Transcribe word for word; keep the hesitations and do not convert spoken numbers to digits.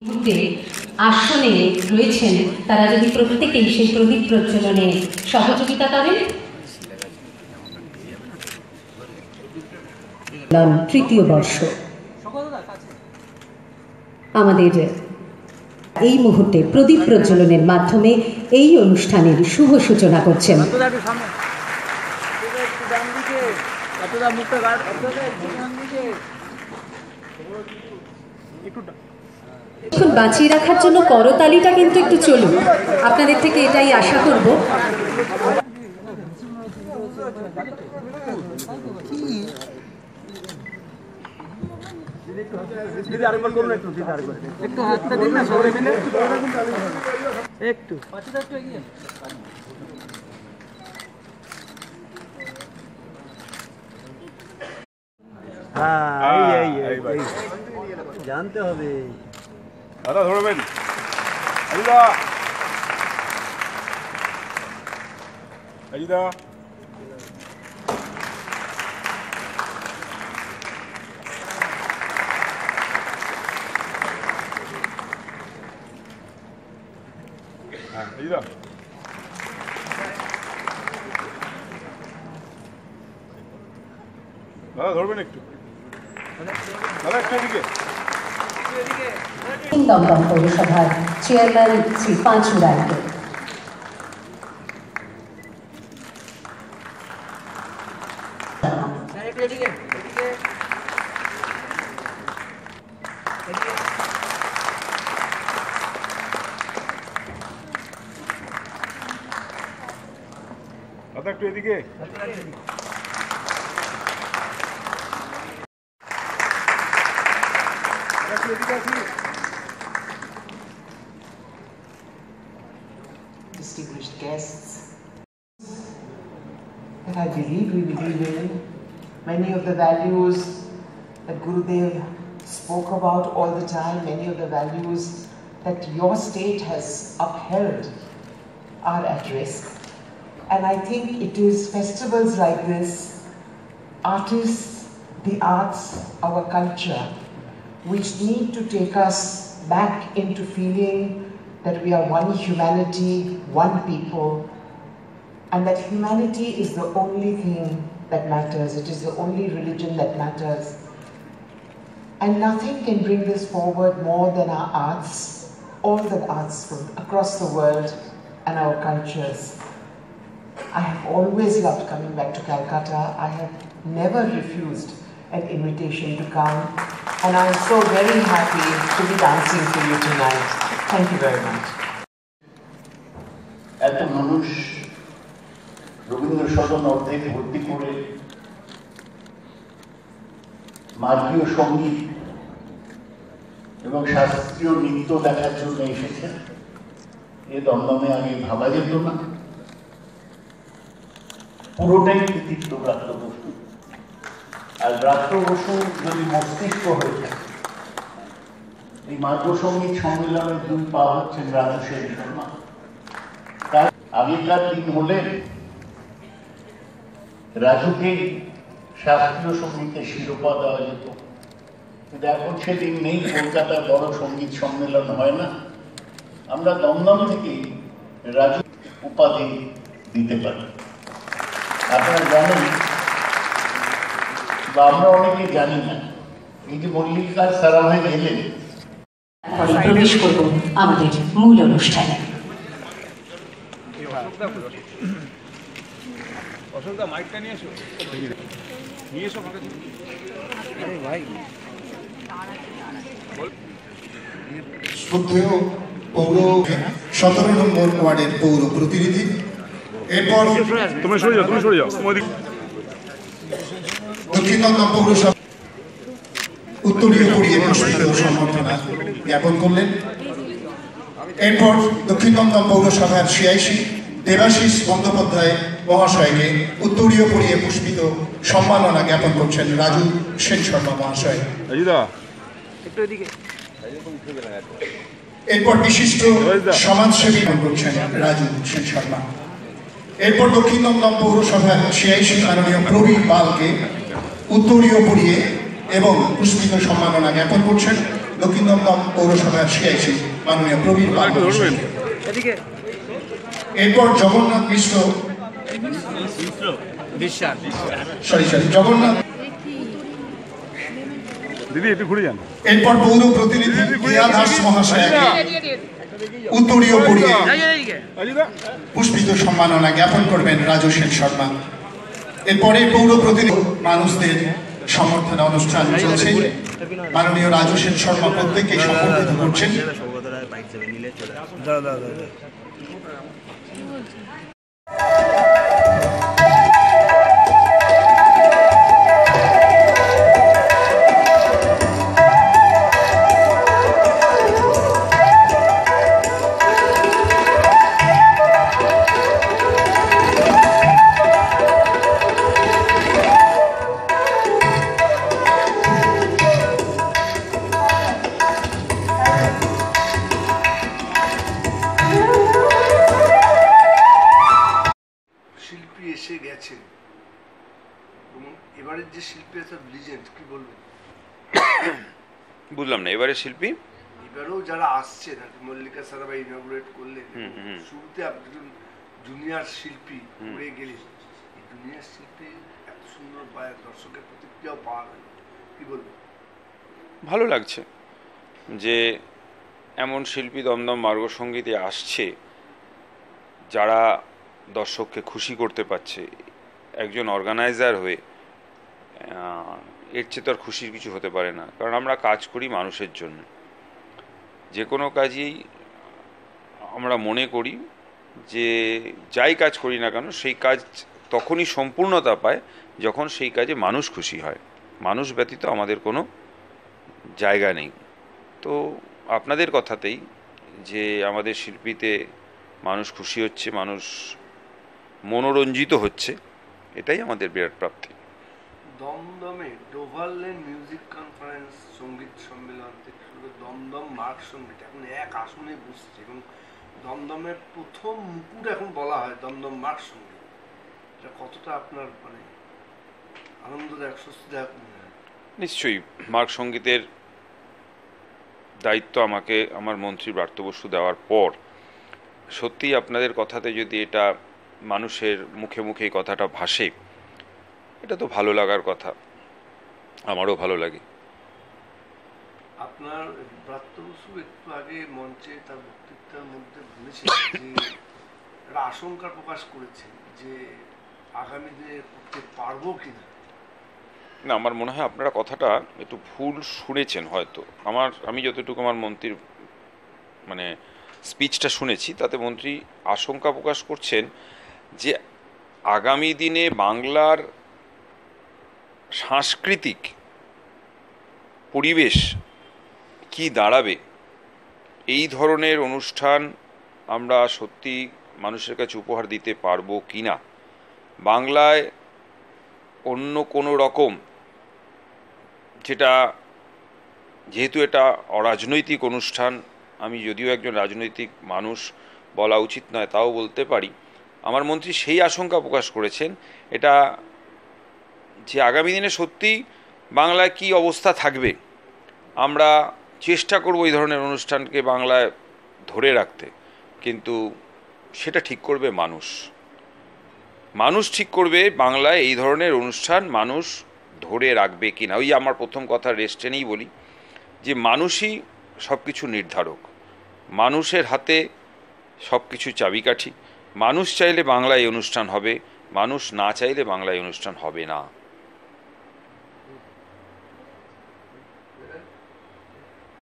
আসনে রয়েছেন তারা যদি প্রত্যেকেই সেই প্রদীপ প্রজ্বলনে সহযোগিতা করেন। তৃতীয় বর্ষ আমাদের এই মুহূর্তে প্রদীপ প্রজ্বলনের মাধ্যমে এই অনুষ্ঠানের শুভ সূচনা করছেন। এখন বাঁচিয়ে রাখার জন্য করতালিটা কিন্তু একটু চলুন, আপনাদের থেকে এটাই আশা করব। একটু জানতে হবে দাদা ধরবেন। আজিদা আজিদা হ্যাঁ আজিদা দাদা ধরবেন একটু, দাদা একটু এদিকে। দমদম পৌরসভার চেয়ারম্যান শ্রী পাঁচু রায়কে দাদা একটু এদিকে। Distinguished guests, that I believe we believe in, many of the values that Gurudev spoke about all the time, many of the values that your state has upheld are at risk. And I think it is festivals like this, artists, the arts, our culture, which need to take us back into feeling that we are one humanity, one people, and that humanity is the only thing that matters. It is the only religion that matters. And nothing can bring this forward more than our arts, all the arts from across the world and our cultures. I have always loved coming back to Calcutta. I have never refused an invitation to come, and I am so very happy to be dancing for you tonight. Thank you very much. এত মানুষ রবীন্দ্র সদন অর্ধেক ভর্তি করে মার্গীয় সঙ্গীত এবং শাস্ত্রীয় নৃত্য দেখার জন্য এসেছে, এ দমদমে আগে ভাবা যেত না। পুরোটাই কৃতিত্ব ব্রাত্য বসু। আর ব্রাত্য বসু যদি মস্তিষ্ক হয়ে থাকে, এই মার্গ সঙ্গীত সম্মেলনের দুই পা হচ্ছেন রাজু সেন শর্মা। তার আগেকার দিন হলে রাজুকেই শাস্ত্রীয় সঙ্গীতের শিরোপা দেওয়া যেত, কিন্তু এখন সেদিন নেই। কলকাতার বড় সঙ্গীত সম্মেলন হয় না, আমরা দমদম থেকেই রাজু উপাধি দিতে পারি। আপনারা জানেন বা আমরা অনেকে জানি না, এই যে মল্লিকার সারা হয়ে গেলেন, প্রবেশ করব আমাদের মূল অনুষ্ঠানে। অশোকদা মাইকটা নিয়ে এসো, নিয়ে এসো। শ্রদ্ধেয় পৌর সতেরো নম্বর ওয়ার্ডের পৌর প্রতিনিধি, এরপর তুমি সরে যাও, তুমি সরে যাও। দক্ষিণ দমদম পৌরসভা উত্তরীয় পড়িয়ে পুষ্পিত সম্বর্ধনা জ্ঞাপন করলেন। এরপর দক্ষিণ দমদম পৌরসভার সিআইসি দেবাশিস বন্দ্যোপাধ্যায় মহাশয়কে উত্তরীয় পড়িয়ে পুষ্পিত সম্মাননা জ্ঞাপন করছেন রাজু সেন শর্মা মহাশয়। এরপর বিশিষ্ট সমাজসেবী করছেন রাজু সেন শর্মা। এরপর দক্ষিণ দমদম পৌরসভার সিআইসি মাননীয় প্রবীণ পালকে উত্তরীয় পড়িয়ে এবং পুষ্পিত সম্মাননা জ্ঞাপন করছেন দক্ষিণ দমদম পৌরসভার সিআইসি মাননীয় প্রবীণ পাল মহাশয়। এদিকে এরপর জগন্নাথ মিশ্র বিশ্বাস সরি সরি জগন্নাথ দিদি একটু ঘুরে যান। এরপর পৌর প্রতিনিধি প্রিয়া দাস মহাশয়কে উত্তরীয় পড়িয়ে পুষ্পিত সম্মাননা জ্ঞাপন করবেন রাজু সেন শর্মা। এরপরে পৌর প্রতিনিধি মানুষদের সম্বর্ধনা অনুষ্ঠান চলছে। মাননীয় রাজু সেন শর্মা প্রত্যেককে সম্বর্ধিত করছেন। শিল্পী এসে গেছেন এবং এবারের যে শিল্পী আছে লিজেন্ড, কি বলবেন? বুঝলাম না এবারে শিল্পী এবারেও যারা আসছেন আর কি, মল্লিকা সারাভাই ইনঅগ্রেট করলেন, শুরুতে একজন জুনিয়র শিল্পী উড়ে গেলেন, এই জুনিয়র শিল্পী এত সুন্দর পায়, দর্শকের প্রতিক্রিয়াও পাওয়া গেল, কি বলবেন? ভালো লাগছে যে এমন শিল্পী দমদম মার্গ সঙ্গীতে আসছে যারা দর্শককে খুশি করতে পারছে। একজন অর্গানাইজার হয়ে এর চেয়ে তো আর খুশির কিছু হতে পারে না, কারণ আমরা কাজ করি মানুষের জন্য। যে কোনো কাজেই আমরা মনে করি যে যাই কাজ করি না কেন সেই কাজ তখনই সম্পূর্ণতা পায় যখন সেই কাজে মানুষ খুশি হয়। মানুষ ব্যতীত আমাদের কোনো জায়গা নেই। তো আপনাদের কথাতেই যে আমাদের শিল্পীতে মানুষ খুশি হচ্ছে, মানুষ মনোরঞ্জিত হচ্ছে, এটাই আমাদের বিরাট প্রাপ্তি। দমদমে ডোভারলেন মিউজিক কনফারেন্স সঙ্গীত সম্মেলন থেকে শুরু দমদম মার্গ সঙ্গীত এখন এক আসনে বসছে এবং দমদমের প্রথম মুকুট এখন বলা হয় দমদম মার্গ সঙ্গীত। এটা কতটা আপনার মানে আনন্দদায়ক, স্বস্তিদায়ক মনে হয়? নিশ্চয়ই মার্গ সঙ্গীতের দায়িত্ব আমাকে আমার মন্ত্রী ব্রাত্য বসু দেওয়ার পর সত্যিই আপনাদের কথাতে যদি এটা মানুষের মুখে মুখে এই কথাটা ভাসে, এটা তো ভালো লাগার কথা, আমারও ভালো লাগে। আপনার ব্রাত্য বসু একটু আগে মঞ্চে তার বক্তৃতার মধ্যে বলেছিলেন যে একটা আশঙ্কা প্রকাশ করেছেন যে আগামী দিনে করতে পারবো কিনা। না, আমার মনে হয় আপনারা কথাটা একটু ভুল শুনেছেন হয়তো। আমার আমি যতটুকু আমার মন্ত্রীর মানে স্পিচটা শুনেছি তাতে মন্ত্রী আশঙ্কা প্রকাশ করছেন যে আগামী দিনে বাংলার সাংস্কৃতিক পরিবেশ কি দাঁড়াবে, এই ধরনের অনুষ্ঠান আমরা সত্যি মানুষের কাছে উপহার দিতে পারবো কি না। বাংলায় অন্য কোনো রকম, যেটা যেহেতু এটা অরাজনৈতিক অনুষ্ঠান, আমি যদিও একজন রাজনৈতিক মানুষ বলা উচিত নয় তাও বলতে পারি, আমার মন্ত্রী সেই আশঙ্কা প্রকাশ করেছেন এটা যে আগামী দিনে সত্যি বাংলায় কি অবস্থা থাকবে। আমরা চেষ্টা করব এই ধরনের অনুষ্ঠানকে বাংলায় ধরে রাখতে, কিন্তু সেটা ঠিক করবে মানুষ। মানুষ ঠিক করবে বাংলায় এই ধরনের অনুষ্ঠান মানুষ ধরে রাখবে কি না। ওই আমার প্রথম কথা রেস্টেনেই বলি যে মানুষই সব কিছু নির্ধারক, মানুষের হাতে সব কিছু চাবিকাঠি। মানুষ চাইলে বাংলায় অনুষ্ঠান হবে, মানুষ না চাইলে বাংলায় অনুষ্ঠান হবে না।